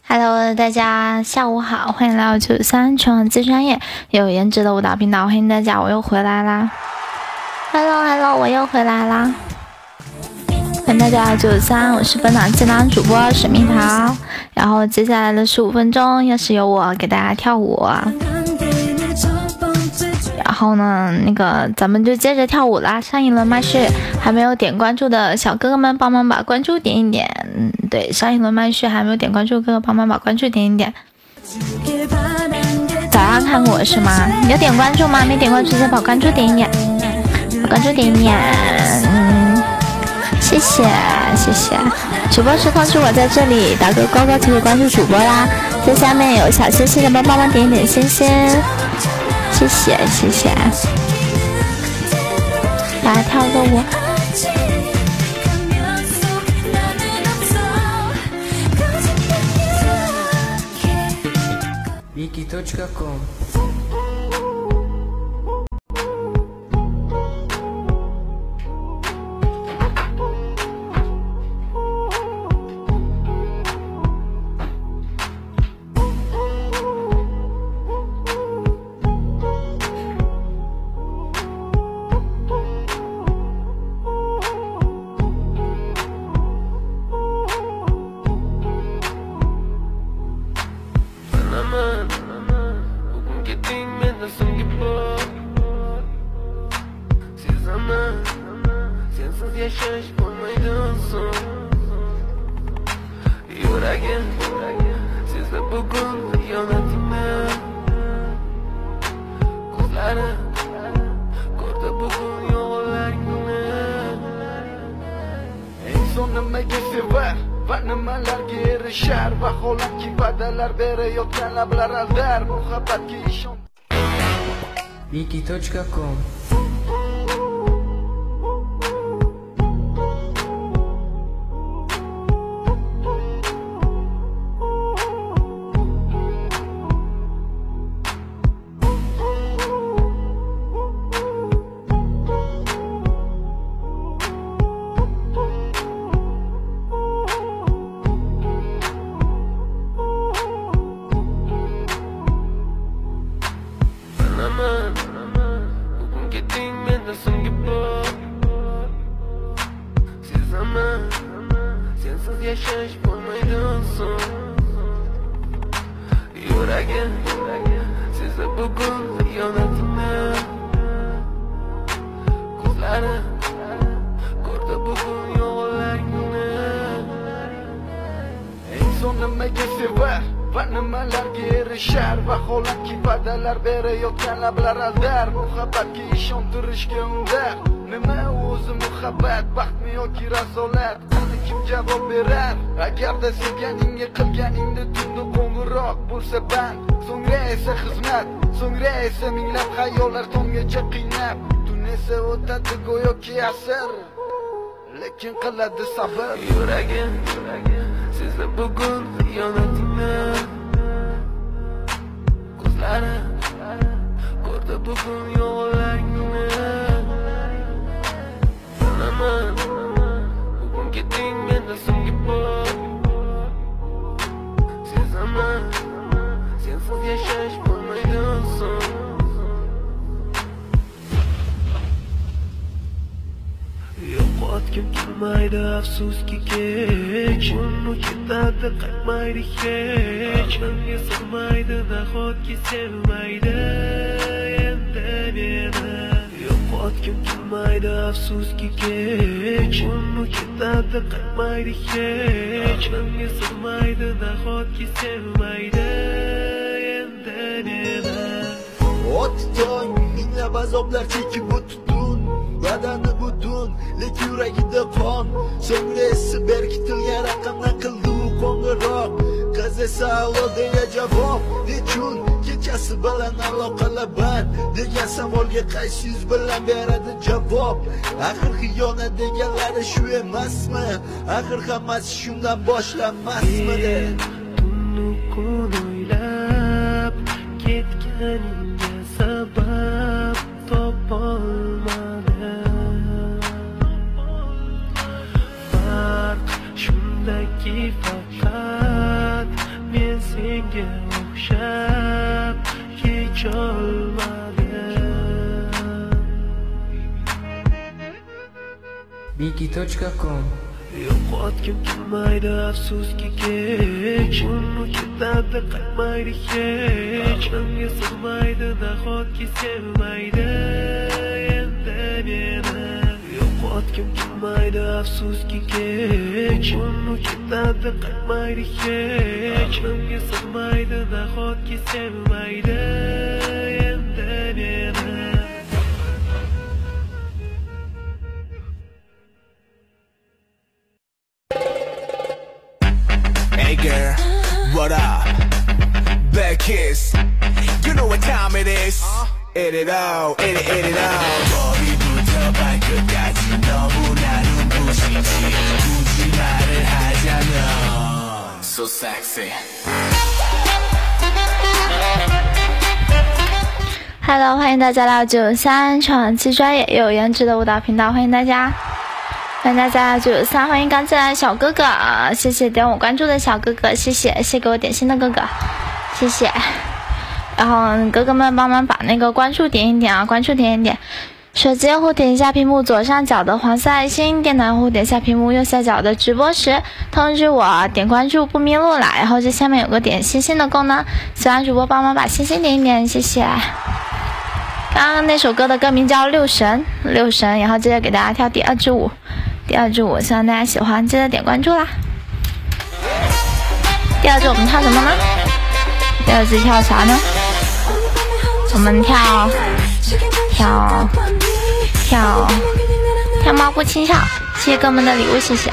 Hello， 大家下午好，欢迎来到93全网最专业有颜值的舞蹈频道，欢迎大家，我又回来啦。Hello， 我又回来啦。欢迎大家93，我是本档接档主播沈蜜桃。然后接下来的15分钟，又是由我给大家跳舞。然后呢，咱们就接着跳舞啦。上一轮麦序还没有点关注的小哥哥们，帮忙把关注点一点。对，上一轮麦序还没有点关注哥哥，帮忙把关注点一点。早上看过是吗？有点关注吗？没点关注直接把关注点一点，把关注点一点。谢谢谢谢。主播是通知我在这里，打个勾勾就可以关注主播啦。在下面有小心心的帮忙点一点心心。谢谢谢谢，来跳个舞。 Wiki.com Wiki.com Agarda sevganingga qilganingda tunda qo'ng'iroq bo'lsa band, so'ngra esa xizmat, so'ngra esa minglab xayollar tomgacha qiynab, tun esa o'tadi go'yoki asr, lekin qiladi sabr. Yuragim sezdi bugun xiyonatingni, ko'zlari ko'rdi bugun yolg'onlaringni. Bilaman bugun ketding menda so'nggi bor. Sensiz yashash bo'lmaydi son. Yo'qotgim kelmaydi afsuski kech, uni ketadi qaytmaydi hech. Menga sig'maydi nahotki sevmaydi endi meni. Yo'qotgim kelmaydi afsuski kech, uni ketadi qaytmaydi hech. Menga sig'maydi nahotki sevmaydi endi meni. O'tding minglab azoblar chekib o'tdin, badani butun, lekin yuragida qon. So'ngra esa berkitilgan raqamdan qildi u qo'ng'iroq. Qiz esa allo deya javob, nechun kechasi bilan aloqalar band degan savolga qaysi yuz bilan beradi javob. Axir xiyonat deganlari shu emasmi? Axir hammasi shundan boshlanmasmidi? Tunni kun o'ylab ketganingga sabab topolmadim. Farq shundaki faqat men Biki.com Yo'qotgim kelmaydi afsuski kech uni ketadi qaytmaydi hech menga sig'maydi nahotki sevmaydi endi meni yo'qotgim kelmaydi afsuski kech uni ketadi qaytmaydi hech menga sig'maydi nahotki sevmaydi endi meni Hey girl, what up? Bad kiss. You know what time it is. Eat it all, eat it all. 머리부터 발끝까지 너무나 눈부시지. 굳이 말을 하자면 So sexy. Hello， 欢迎大家来到93闯七专业又有颜值的舞蹈频道，欢迎大家。欢迎大家93，欢迎刚进来的小哥哥，谢谢点我关注的小哥哥，谢谢给我点心的哥哥，谢谢。然后哥哥们帮忙把那个关注点一点啊，关注点一点。手机用户点一下屏幕左上角的黄色爱心，电脑用户点一下屏幕右下角的直播时通知我点关注不迷路啦。然后这下面有个点星星的功能，喜欢主播帮忙把星星点一点，谢谢。刚刚那首歌的歌名叫六神，然后接着给大家跳第二支舞，希望大家喜欢，记得点关注啦。第二支我们跳什么呢？第二支跳啥呢？我们跳猫步轻笑，谢谢哥们的礼物，谢谢。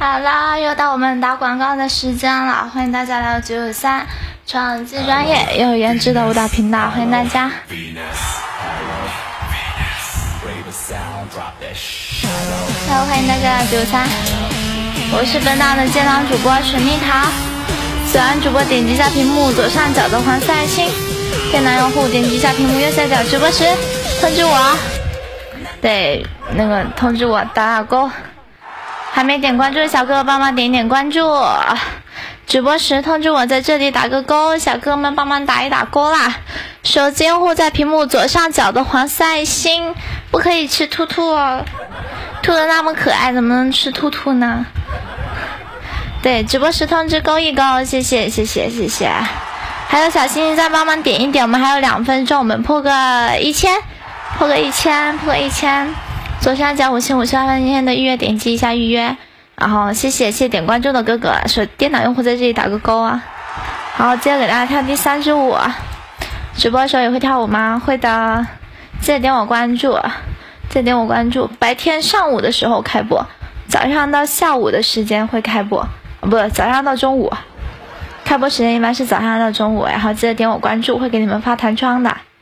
好了，又到我们打广告的时间了，欢迎大家来到993创技专业又有颜值的舞蹈频道，欢迎大家。好，欢迎大家来到993，我是本档的监档主播水蜜桃。喜欢主播点击一下屏幕左上角的黄色爱心，电脑用户点击一下屏幕右下角直播时通知我，对，那个通知我打勾。还没点关注的小哥哥帮忙点一点关注，直播时通知我在这里打个勾，小哥哥们帮忙打一打勾啦。手机用户在屏幕左上角的黄色爱心，不可以吃兔兔哦，兔的那么可爱，怎么能吃兔兔呢？对，直播时通知勾一勾，谢谢谢谢谢谢。还有小星星再帮忙点一点，我们还有2分钟，我们破个1000，破个1000。左上角55希望今天的预约点击一下预约，然后谢谢点关注的哥哥，说电脑用户在这里打个勾啊。好，接着给大家跳第3支舞。直播的时候也会跳舞吗？会的，记得点我关注，记得点我关注。白天上午的时候开播，早上到下午的时间会开播，不，早上到中午。开播时间一般是早上到中午，然后记得点我关注，会给你们发弹窗的。